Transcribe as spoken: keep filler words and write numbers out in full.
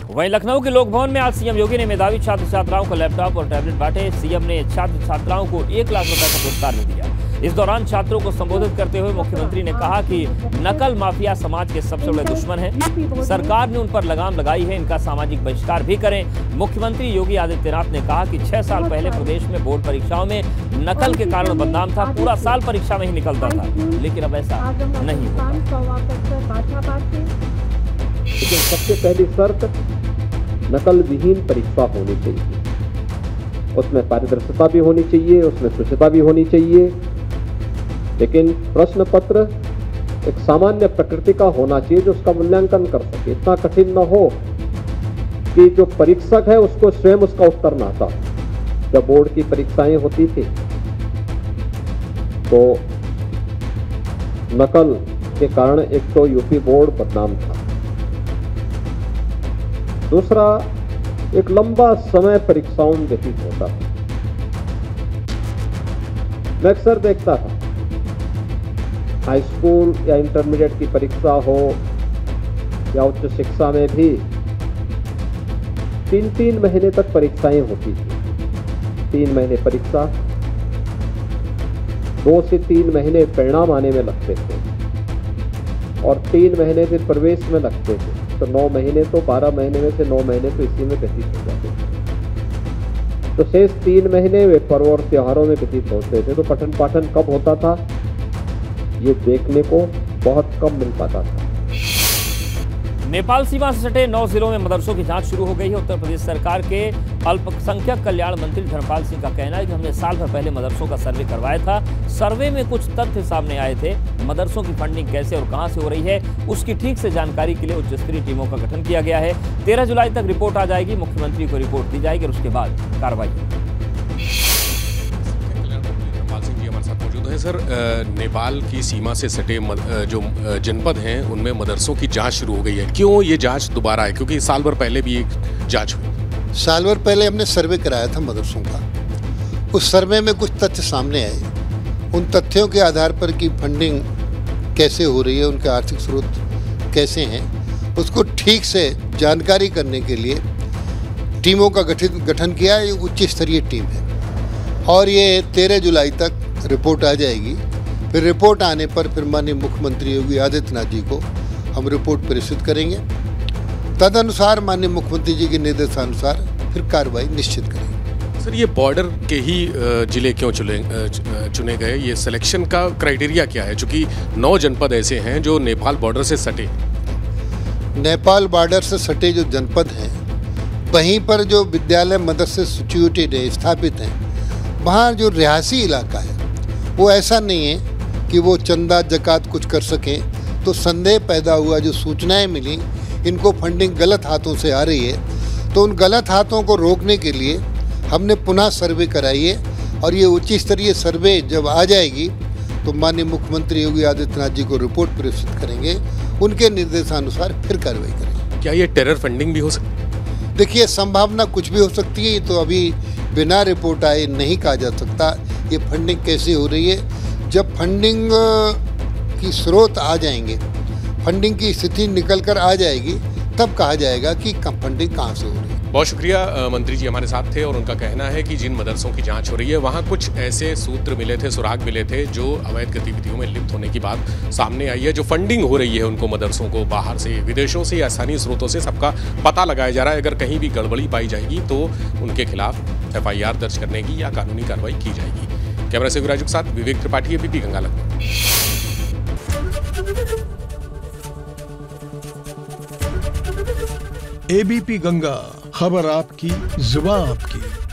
वहीं लखनऊ के लोक भवन में आज सीएम योगी ने मेधावी छात्र छात्राओं को लैपटॉप और टैबलेट बांटे। सीएम ने छात्र छात्राओं को एक लाख रुपए का पुरस्कार भी दिया। इस दौरान छात्रों को संबोधित करते हुए मुख्यमंत्री ने कहा कि नकल माफिया समाज के सबसे बड़े दुश्मन हैं। सरकार ने उन पर लगाम लगाई है, इनका सामाजिक बहिष्कार भी करें। मुख्यमंत्री योगी आदित्यनाथ ने कहा कि छह साल पहले प्रदेश में बोर्ड परीक्षाओं में नकल के कारण बदनाम था, पूरा साल परीक्षा में ही निकलता था, लेकिन अब ऐसा नहीं होगा। लेकिन सबसे पहली शर्त नकल विहीन परीक्षा होनी चाहिए, उसमें पारदर्शिता भी होनी चाहिए, उसमें शुचिता भी होनी चाहिए। लेकिन प्रश्न पत्र एक सामान्य प्रकृति का होना चाहिए जो उसका मूल्यांकन कर सके, इतना कठिन न हो कि जो परीक्षक है उसको स्वयं उसका उत्तर न आता। जब बोर्ड की परीक्षाएं होती थी तो नकल के कारण एक तो यूपी बोर्ड बदनाम था, दूसरा एक लंबा समय परीक्षाओं में व्यतीत होता था। मैं अक्सर देखता था हाई स्कूल या इंटरमीडिएट की परीक्षा हो या उच्च शिक्षा में भी तीन तीन महीने तक परीक्षाएं होती थी। तीन महीने परीक्षा, दो से तीन महीने परिणाम आने में लगते थे और तीन महीने फिर प्रवेश में लगते थे। तो नौ महीने तो बारह महीने में से नौ महीने तो इसी में व्यतीत हो जाते थे। तो शेष तीन महीने वे पर्व और त्योहारों में व्यतीत होते थे। तो पठन पाठन कब होता था ये देखने को बहुत कम मिल पाता था। नेपाल सीमा से सटे नौ जिलों में मदरसों की जांच शुरू हो गई है। उत्तर प्रदेश सरकार के अल्पसंख्यक कल्याण मंत्री धर्मपाल सिंह का कहना है कि हमने साल भर पहले मदरसों का सर्वे करवाया था। सर्वे में कुछ तथ्य सामने आए थे। मदरसों की फंडिंग कैसे और कहां से हो रही है उसकी ठीक से जानकारी के लिए उच्च स्तरीय टीमों का गठन किया गया है। तेरह जुलाई तक रिपोर्ट आ जाएगी, मुख्यमंत्री को रिपोर्ट दी जाएगी और उसके बाद कार्रवाई। सर, नेपाल की सीमा से सटे जो जनपद हैं उनमें मदरसों की जांच शुरू हो गई है। क्यों ये जांच दोबारा है? क्योंकि साल भर पहले भी एक जांच हुई। साल भर पहले हमने सर्वे कराया था मदरसों का। उस सर्वे में कुछ तथ्य सामने आए। उन तथ्यों के आधार पर कि फंडिंग कैसे हो रही है, उनके आर्थिक स्रोत कैसे हैं, उसको ठीक से जानकारी करने के लिए टीमों का गठित गठन किया। ये उच्च स्तरीय टीम है और ये तेरह जुलाई तक रिपोर्ट आ जाएगी। फिर रिपोर्ट आने पर फिर माननीय मुख्यमंत्री योगी आदित्यनाथ जी को हम रिपोर्ट प्रेषित करेंगे। तदनुसार माननीय मुख्यमंत्री जी के निर्देशानुसार फिर कार्रवाई निश्चित करेंगे। सर, ये बॉर्डर के ही जिले क्यों चुने चुने गए? ये सिलेक्शन का क्राइटेरिया क्या है? चूँकि नौ जनपद ऐसे हैं जो नेपाल बॉर्डर से सटे। नेपाल बॉर्डर से सटे जो जनपद हैं वहीं पर जो विद्यालय मदरसे सिचुएटेड है, स्थापित हैं, वहाँ जो रिहायशी इलाका है वो ऐसा नहीं है कि वो चंदा जकात कुछ कर सकें। तो संदेह पैदा हुआ, जो सूचनाएं मिली इनको फंडिंग गलत हाथों से आ रही है, तो उन गलत हाथों को रोकने के लिए हमने पुनः सर्वे कराई है और ये उच्च स्तरीय सर्वे जब आ जाएगी तो माननीय मुख्यमंत्री योगी आदित्यनाथ जी को रिपोर्ट प्रेषित करेंगे। उनके निर्देशानुसार फिर कार्रवाई करेंगे। क्या ये टेरर फंडिंग भी हो सकती है? देखिए, संभावना कुछ भी हो सकती है। ये तो अभी बिना रिपोर्ट आए नहीं कहा जा सकता ये फंडिंग कैसे हो रही है। जब फंडिंग की स्रोत आ जाएंगे, फंडिंग की स्थिति निकल कर आ जाएगी, तब कहा जाएगा कि फंडिंग कहाँ से हो रही है। बहुत शुक्रिया। मंत्री जी हमारे साथ थे और उनका कहना है कि जिन मदरसों की जांच हो रही है वहाँ कुछ ऐसे सूत्र मिले थे, सुराग मिले थे जो अवैध गतिविधियों में लिप्त होने की बात सामने आई है। जो फंडिंग हो रही है उनको मदरसों को बाहर से, विदेशों से या स्थानीय स्रोतों से सबका पता लगाया जा रहा है। अगर कहीं भी गड़बड़ी पाई जाएगी तो उनके खिलाफ एफ आई आर दर्ज करने की या कानूनी कार्रवाई की जाएगी। कैमरा से विराजू के साथ विवेक त्रिपाठी, एबीपी गंगा लखनऊ। एबीपी गंगा, खबर आपकी, जुबान आपकी।